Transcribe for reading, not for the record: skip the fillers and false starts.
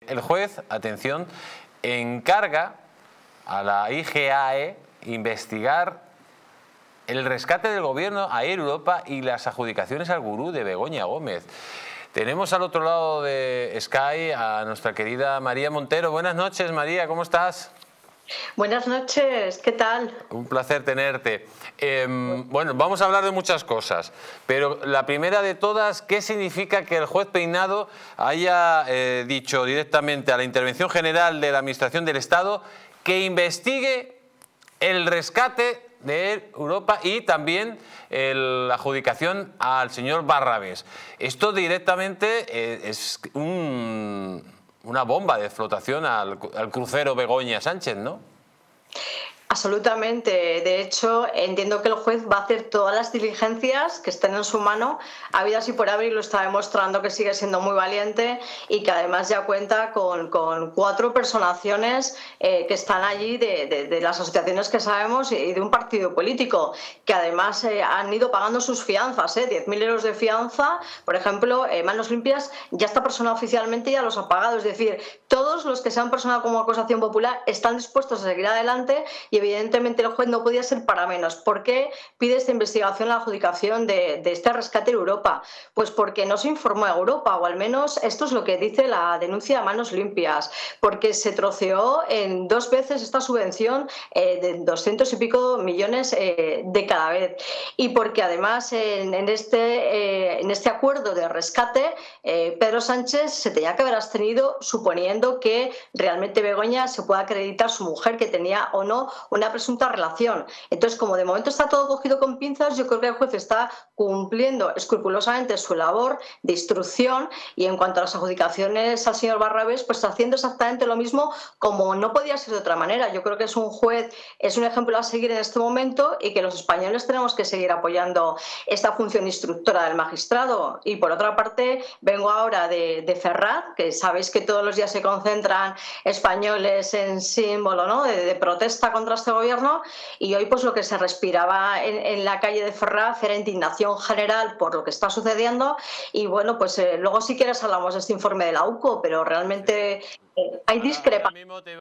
El juez, atención, encarga a la IGAE investigar el rescate del gobierno a Air Europa y las adjudicaciones al gurú de Begoña Gómez. Tenemos al otro lado de Sky a nuestra querida María Montero. Buenas noches, María, ¿cómo estás? Buenas noches, ¿qué tal? Un placer tenerte. Bueno, vamos a hablar de muchas cosas, pero la primera de todas, ¿qué significa que el juez Peinado haya dicho directamente a la Intervención General de la Administración del Estado que investigue el rescate de Europa y también la adjudicación al señor Barrabés? Esto directamente es una bomba de flotación al crucero Begoña Sánchez, ¿no? Absolutamente. De hecho, entiendo que el juez va a hacer todas las diligencias que estén en su mano, habidas y por haber, y lo está demostrando que sigue siendo muy valiente y que además ya cuenta con 4 personaciones que están allí de las asociaciones que sabemos y de un partido político, que además han ido pagando sus fianzas, 10.000 euros de fianza. Por ejemplo, Manos Limpias ya está personado oficialmente y ya los ha pagado. Es decir, todos los que se han personado como acusación popular están dispuestos a seguir adelante y evidentemente el juez no podía ser para menos. ¿Por qué pide esta investigación, la adjudicación de este rescate en Europa? Pues porque no se informó a Europa, o al menos esto es lo que dice la denuncia de Manos Limpias, porque se troceó en 2 veces esta subvención de 200 y pico millones de cada vez, y porque además en este acuerdo de rescate Pedro Sánchez se tenía que haber abstenido, suponiendo que realmente Begoña se pueda acreditar su mujer que tenía o no una presunta relación. Entonces, como de momento está todo cogido con pinzas, yo creo que el juez está cumpliendo escrupulosamente su labor de instrucción, y en cuanto a las adjudicaciones al señor Barrabés, pues está haciendo exactamente lo mismo, como no podía ser de otra manera. Yo creo que es un juez, es un ejemplo a seguir en este momento, y que los españoles tenemos que seguir apoyando esta función instructora del magistrado. Y por otra parte, vengo ahora de Ferraz, que sabéis que todos los días se concentran españoles en símbolo, ¿no?, de protesta contra este gobierno, y hoy pues lo que se respiraba en la calle de Ferraz era indignación general por lo que está sucediendo. Y bueno, pues luego si quieres hablamos de este informe de la UCO, pero realmente hay discrepancias.